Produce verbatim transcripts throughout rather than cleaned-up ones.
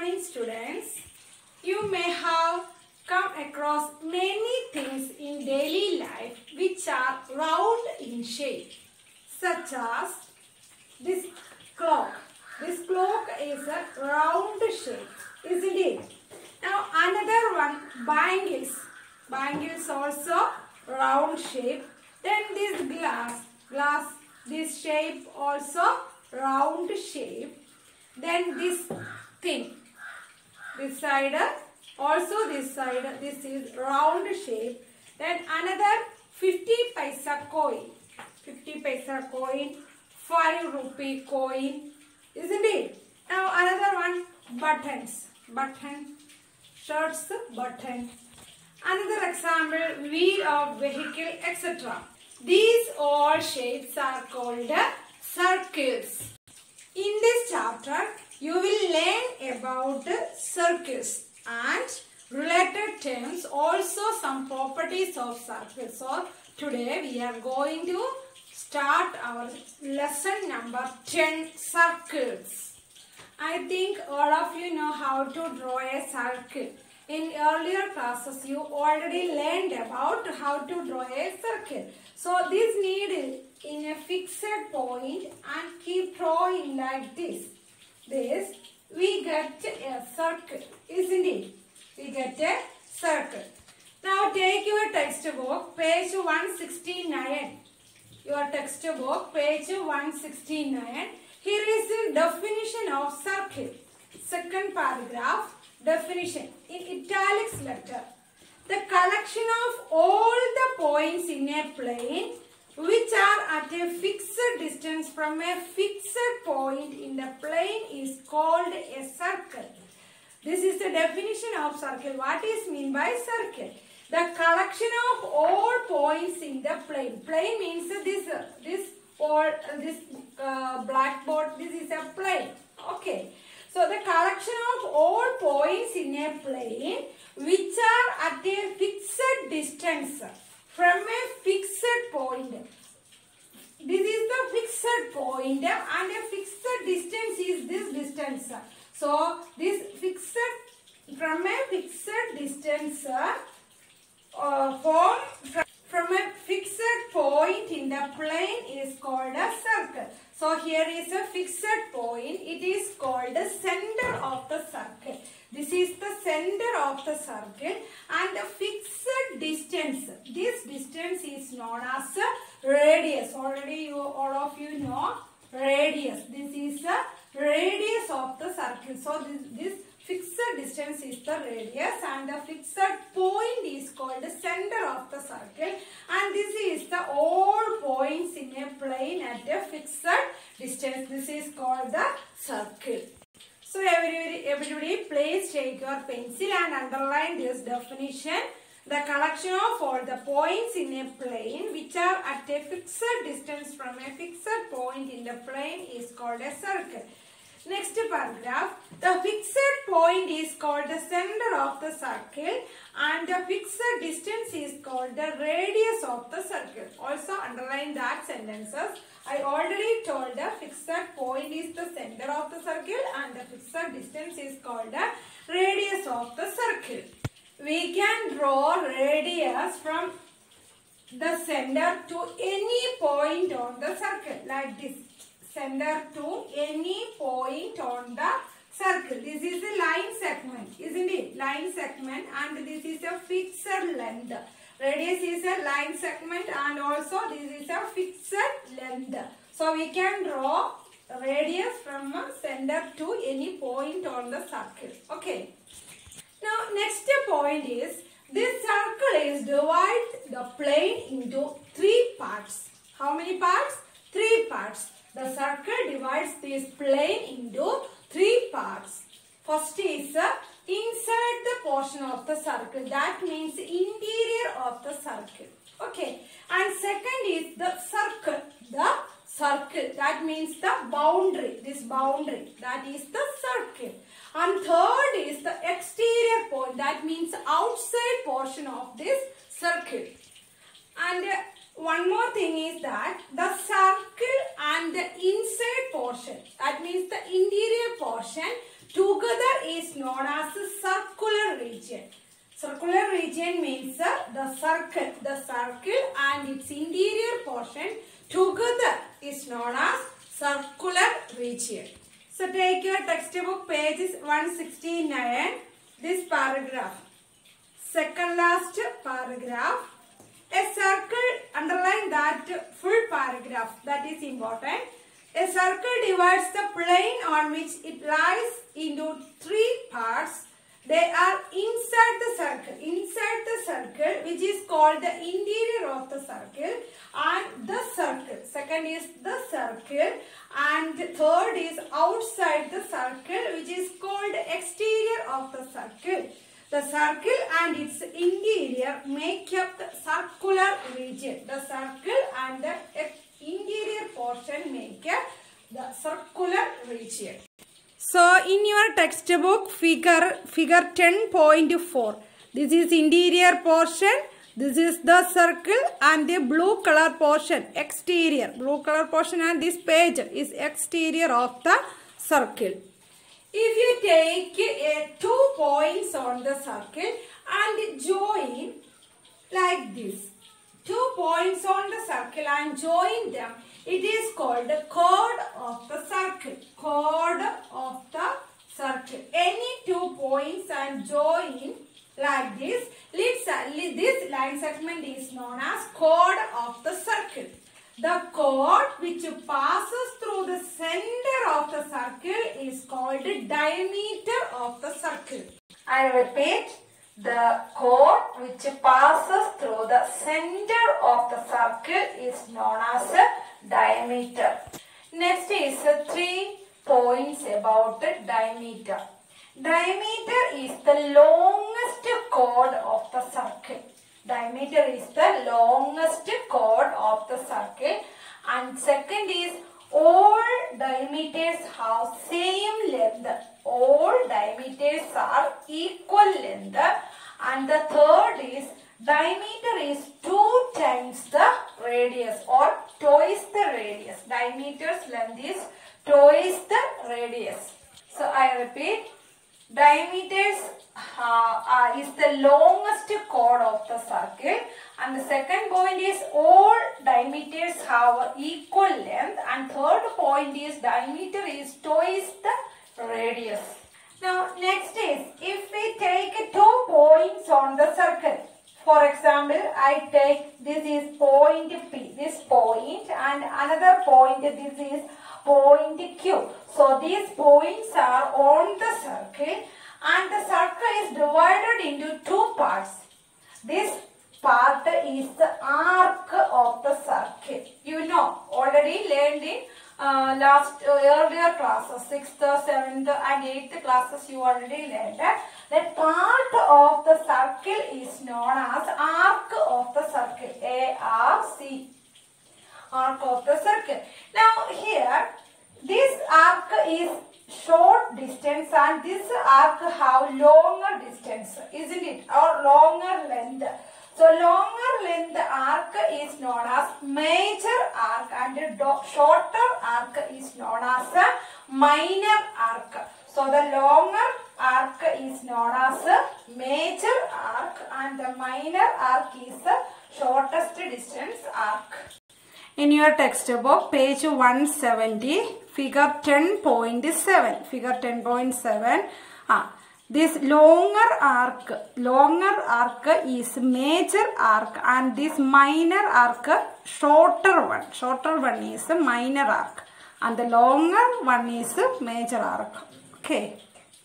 morning, students. You may have come across many things in daily life which are round in shape, such as this clock. This clock is a round shape, isn't it? Now another one, bangles. Bangles also round shape. Then this glass, glass, this shape also round shape. Then this thing, this side, also this side, this is round shape. Then another fifty paisa coin, fifty paisa coin, five rupee coin, isn't it? Now another one, buttons, button, shirts, button. Another example, wheel of vehicle, et cetera. These all shapes are called circles. In this chapter, you will learn about circles and related terms, also some properties of circles. So, today we are going to start our lesson number ten, circles. I think all of you know how to draw a circle. In earlier classes, you already learned about how to draw a circle. So, this needle in a fixed point and keep drawing like this. This, we get a circle, isn't it? We get a circle. Now, take your textbook, page one sixty-nine. Your textbook, page one sixty-nine. Here is the definition of circle. Second paragraph. Definition in italics letter. The collection of all the points in a plane which are at a fixed distance from a fixed point in the plane is called a circle. This is the definition of circle. What is mean by circle? The collection of all points in the plane. Plane means this this or this uh, blackboard. This is a plane. Okay. So, the collection of all points in a plane which are at a fixed distance from a fixed point. This is the fixed point and a fixed distance is this distance. So, this fixed from a fixed distance uh, from, from a fixed point in the plane is called a circle. So, here is a fixed point. It is called the center of the circle. This is the center of the circle and the fixed distance. This distance is known as radius. Already you, all of you know radius. This is the radius of the circle. So, this, this fixed distance is the radius and the fixed point is called the center of the circle, and this is the all points in a plane at a fixed distance. This is called the circle. So everybody, everybody please take your pencil and underline this definition. The collection of all the points in a plane which are at a fixed distance from a fixed point in the plane is called a circle. Next paragraph, the fixed point is called the center of the circle and the fixed distance is called the radius of the circle. Also underline that sentences. I already told the fixed point is the center of the circle and the fixed distance is called the radius of the circle. We can draw radius from the center to any point on the circle like this. Center to any point on the circle. This is a line segment, isn't it? Line segment, and this is a fixed length. Radius is a line segment and also this is a fixed length. So we can draw radius from a center to any point on the circle. Okay. Now next point is, this circle is divide the plane into three parts. How many parts? Three parts. The circle divides this plane into three parts. First is uh, inside the portion of the circle. That means interior of the circle. Okay. And second is the circle. The circle. That means the boundary. This boundary. That is the circle. And third is the exterior point. That means outside portion of this circle. And uh, one more thing is that the circle and the inside portion, that means the interior portion, together is known as the circular region. Circular region means uh, the circle. The circle and its interior portion together is known as circular region. So take your textbook pages one sixty-nine. This paragraph. Second last paragraph. A circle, underline that full paragraph, that is important. A circle divides the plane on which it lies into three parts. They are inside the circle, inside the circle, which is called the interior of the circle, and the circle. Second is the circle, and third is outside the circle, which is called exterior of the circle. The circle and its interior make up the circular region. The circle and the interior portion make up the circular region. So, in your textbook, figure figure ten point four. This is interior portion. This is the circle and the blue color portion, exterior. Blue color portion and this page is exterior of the circle. If you take uh, two points on the circle and join like this, two points on the circle and join them, it is called the chord of the circle. Chord of the circle. Any two points and join like this, this line segment is known as chord of the circle. The chord which passes through the center of the circle is called the diameter of the circle. I repeat, the chord which passes through the center of the circle is known as a diameter. Next is three points about the diameter. Diameter is the longest chord of the circle. Diameter is the longest chord of the circle, and second is all diameters have same length. All diameters are equal length, and the third is diameter is two times the radius or twice the radius. Diameter's length is twice the radius. So I repeat, diameters uh, uh, is the longest chord of the circle, and the second point is all diameters have equal length, and third point is diameter is twice the radius. Now next is, if we take two points on the circle, for example, I take this is point P, this point, and another point, this is point Q. So these points are on the circle, and the circle is divided into two parts. This part is the arc of the circle. You know, already learned in uh, last uh, earlier classes, sixth, seventh and eighth classes you already learned that. That part of the circle is known as arc of the circle. A R C. Arc of the circle. Now here, this arc is short distance and this arc have longer distance, isn't it? Or longer length. So longer length arc is known as major arc, and the shorter arc is known as a minor arc. So the longer arc is known as a major arc, and the minor arc is the shortest distance arc. In your textbook, page one seventy, figure ten point seven. Figure ten point seven. Ah, this longer arc, longer arc is major arc, and this minor arc, shorter one. Shorter one is a minor arc, and the longer one is a major arc. Okay.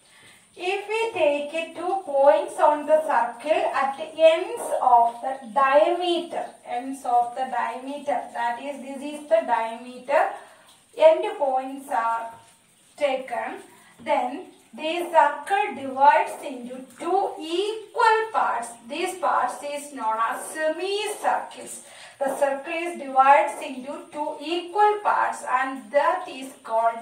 If we take two points on the circle at the ends of the diameter, ends of the diameter, that is, this is the diameter, end points are taken, then the circle divides into two equal parts. These parts is known as semicircles. The circle is divided into two equal parts, and that is called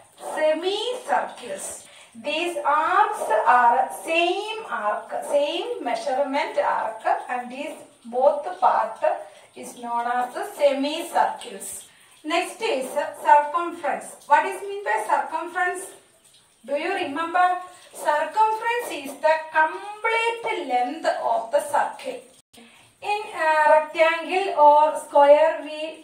semicircles. These arcs are same arc, same measurement arc, and these both part is known as the semicircles. Next is circumference. What is meant by circumference? Do you remember? circumference is the complete length of the circle. In uh, rectangle or square, we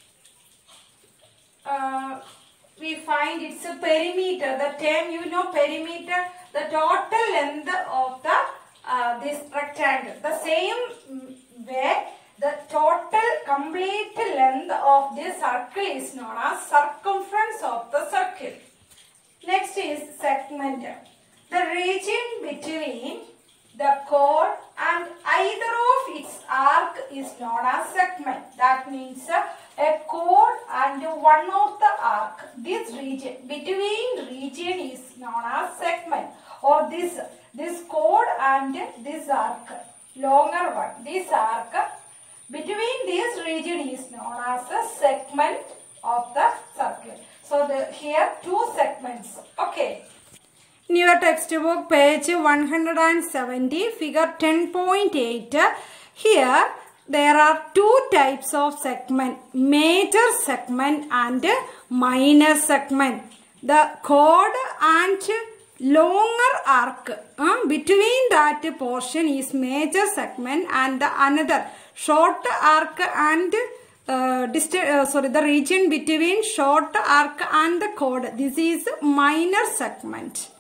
uh, we find its perimeter. The term, you know, perimeter, the total length of the uh, this rectangle. The same way, the total complete length of this circle is known as circumference of the circle. Next is segment. The region between the chord and either of its arc is known as segment. That means uh, a chord and one of the arc. This region, between region is known as segment. Or this, this chord and this arc, longer one. This arc, between this region is known as a segment of the circle. So the, here two segments. Okay. In your textbook, page one hundred seventy, figure ten point eight. Here there are two types of segment, major segment and minor segment. The chord and longer arc, uh, between that portion is major segment, and the another short arc and uh, distance, uh, sorry, the region between short arc and the chord, this is minor segment.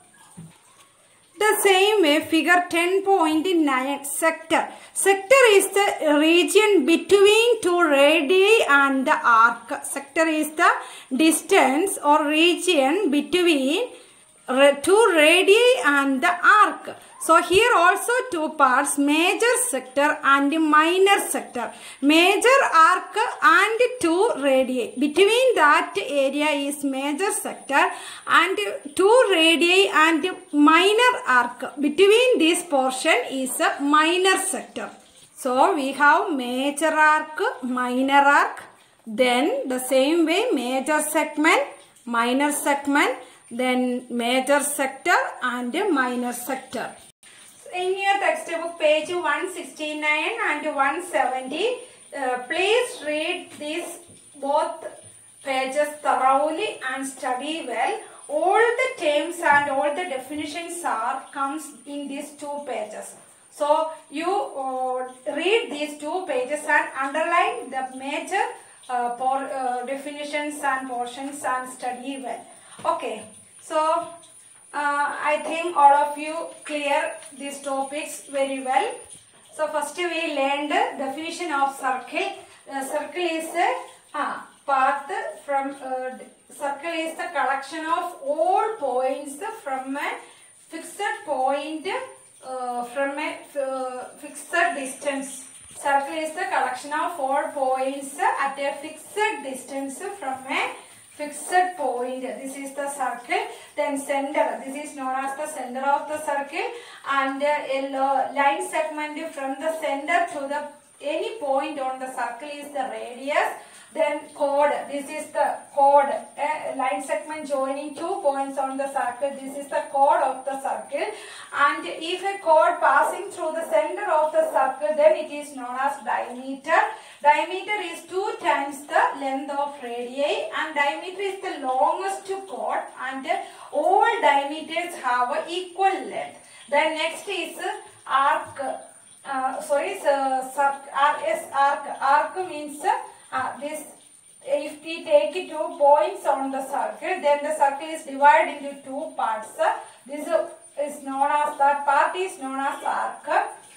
The same way, figure ten point nine, sector. Sector is the region between two radii and the arc. Sector is the distance or region between two radii and the arc. So here also two parts, major sector and minor sector. Major arc and two radii. Between that area is major sector, and two radii and minor arc. Between this portion is a minor sector. So we have major arc, minor arc. Then the same way, major segment, minor segment, then major sector and minor sector. In your textbook, page one sixty-nine and one seventy, uh, please read these both pages thoroughly and study well. All the terms and all the definitions are comes in these two pages. So you uh, read these two pages and underline the major uh, por uh, definitions and portions and study well. Okay, so uh, I think all of you clear these topics very well. So first we learned the definition of circle. Uh, circle is a uh, path from uh, circle is the collection of all points from a fixed point uh, from a uh, fixed distance. Circle is the collection of all points at a fixed distance from a fixed point. This is the circle. Then center. This is known as the center of the circle, and a line segment from the center to the any point on the circle is the radius. Then chord. This is the chord. A line segment joining two points on the circle. This is the chord of the circle. And if a chord passing through the center of the circle, then it is known as diameter. Diameter is two times the length of radii, and diameter is the longest chord, and all diameters have a equal length. Then next is arc. Uh, sorry, so, R S arc. Arc means uh, this. If we take two points on the circle, then the circle is divided into two parts. This is known as, that part is known as arc.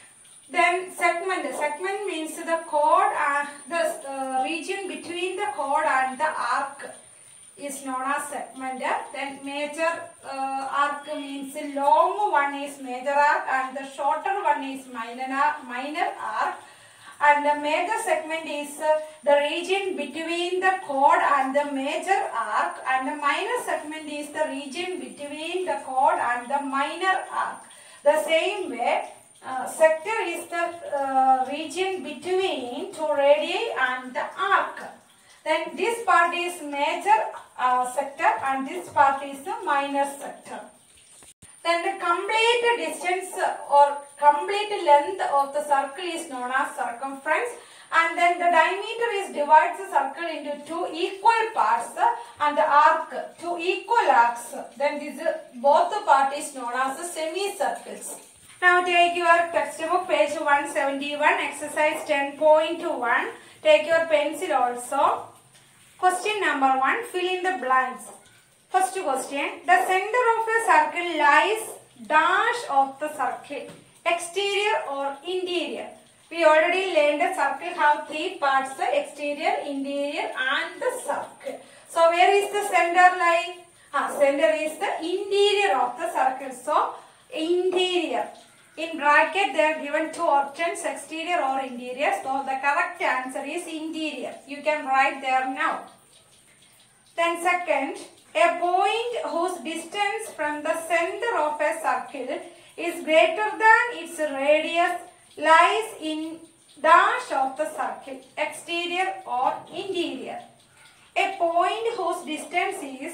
Then segment. Segment means the chord and the uh, region between the chord and the arc is known as segment. Then major uh, arc means long one is major arc and the shorter one is minor, minor arc. And the major segment is uh, the region between the chord and the major arc, and the minor segment is the region between the chord and the minor arc. The same way, uh, sector is the uh, region between two radii and the arc. Then this part is major uh, sector and this part is the minor sector. Then the complete distance or complete length of the circle is known as circumference, And then the diameter is divides the circle into two equal parts and the arc, two equal arcs. Then this both the part is known as the semicircles. Now take your textbook page one seventy-one, exercise ten point one. Take your pencil also. Question number one, fill in the blanks. First question, the center of a circle lies dash of the circle, exterior or interior. We already learned the circle have three parts, the exterior, interior and the circle. So where is the center lie? Ah, center is the interior of the circle. So interior. In bracket they are given two options, exterior or interior. So the correct answer is interior. You can write there now. Then second, a point whose distance from the center of a circle is greater than its radius lies in dash of the circle, exterior or interior. A point whose distance is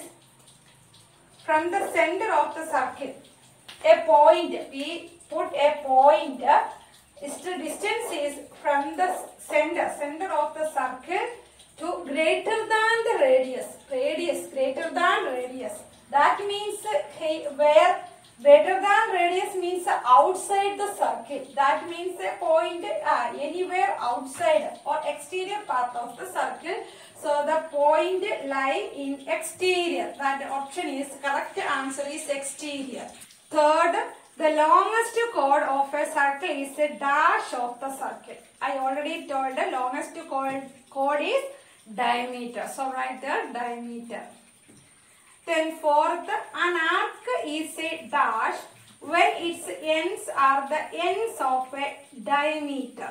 from the center of the circle. A point, we put a point, its distance is from the center, center of the circle to greater than the radius. Radius, greater than radius. That means hey, where greater than radius means outside the circle. That means a point uh, anywhere outside or exterior part of the circle. So the point lie in exterior. That option is correct. Answer is exterior. Third, the longest chord of a circle is a dash of the circle. I already told the longest chord, chord is diameter. So write the diameter. Then fourth, an arc is a dash when its ends are the ends of a diameter.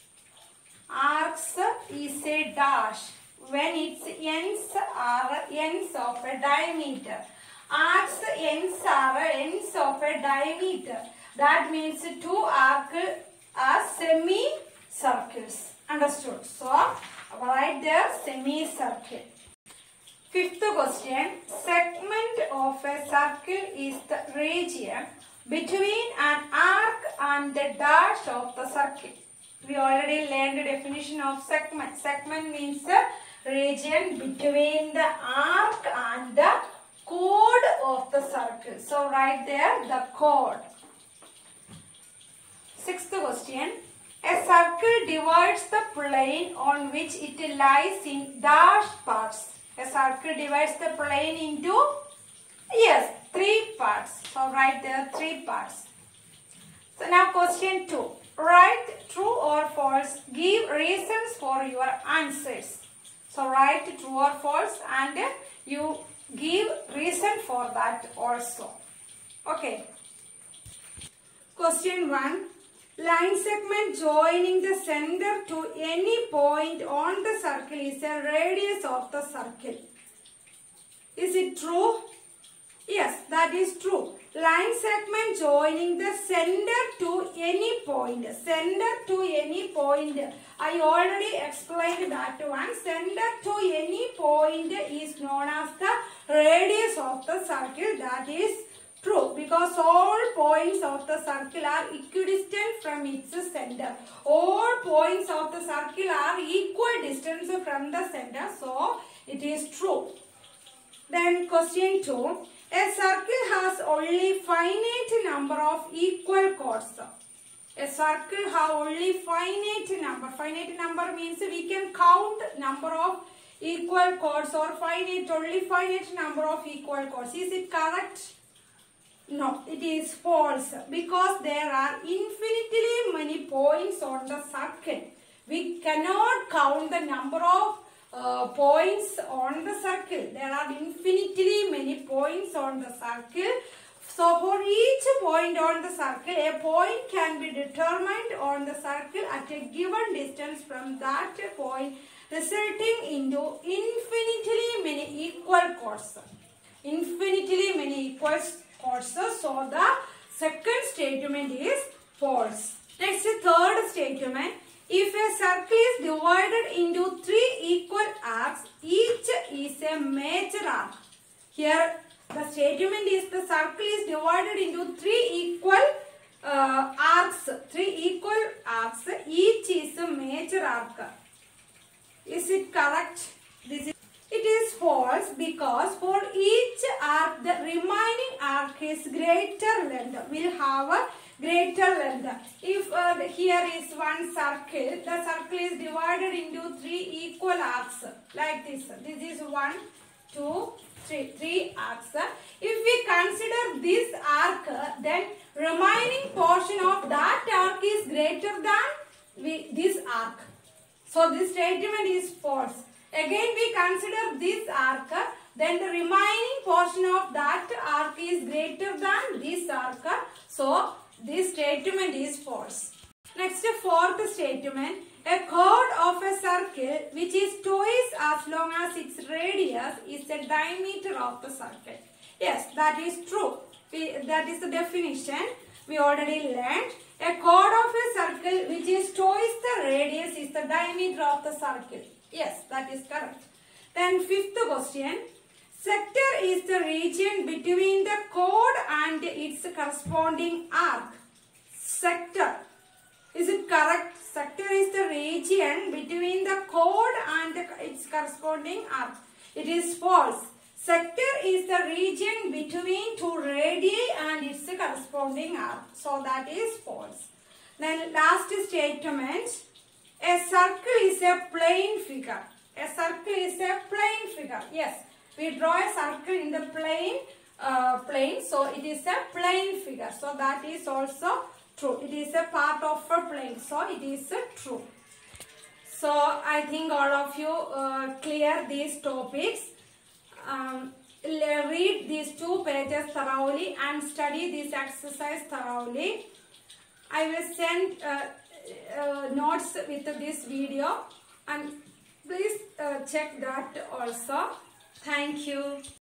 Arcs is a dash when its ends are ends of a diameter. Arcs ends are ends of a diameter. That means two arcs are semicircles. Understood? So write there semicircle. Fifth question, segment of a circle is the region between an arc and the dash of the circle. We already learned the definition of segment. Segment means the region between the arc and the chord of the circle. So write there the chord. Sixth question, a circle divides the plane on which it lies in dash parts. A circle divides the plane into, yes, three parts. So write there three parts. So now question two. Write true or false. Give reasons for your answers. So write true or false and you give reason for that also. Okay. Question one. Line segment joining the center to any point on the circle is a radius of the circle. Is it true? Yes, that is true. Line segment joining the center to any point. Center to any point. I already explained that one. Center to any point is known as the radius of the circle. That is true, because all points of the circle are equidistant from its center. All points of the circle are equal distance from the center. So, it is true. Then question two. A circle has only finite number of equal chords. A circle has only finite number. Finite number means we can count number of equal chords or finite, only finite number of equal chords. Is it correct? No, it is false, because there are infinitely many points on the circle. We cannot count the number of uh, points on the circle. There are infinitely many points on the circle. So for each point on the circle, a point can be determined on the circle at a given distance from that point, resulting into infinitely many equal chords. Infinitely many equal chords. So the second statement is false. Next, third statement. If a circle is divided into three equal arcs, each is a major arc. Here the statement is the circle is divided into three equal uh, arcs. arcs, three equal arcs, each is a major arc. Is it correct? This is, it is false because for each arc the remaining arc is greater length, will have a greater length. If uh, here is one circle, the circle is divided into three equal arcs like this. This is one, two, three, three arcs. If we consider this arc, then remaining portion of that arc is greater than we, this arc. So this statement is false. Again we consider this arc, then the remaining portion of that arc is greater than this arc. So this statement is false. Next, fourth statement. A chord of a circle which is twice as long as its radius is the diameter of the circle. Yes, that is true. We, that is the definition we already learned. A chord of a circle which is twice the radius is the diameter of the circle. Yes, that is correct. Then fifth question. Sector is the region between the chord and its corresponding arc. Sector. Is it correct? Sector is the region between the chord and its corresponding arc. It is false. Sector is the region between two radii and its corresponding arc. So that is false. Then last statement. A circle is a plane figure. A circle is a plane figure. Yes, we draw a circle in the plane, uh, plane. So it is a plane figure. So that is also true. It is a part of a plane. So it is uh, true. So I think all of you uh, clear these topics. Um, read these two pages thoroughly and study this exercise thoroughly. I will send uh, uh, notes with this video and please uh, check that also. Thank you.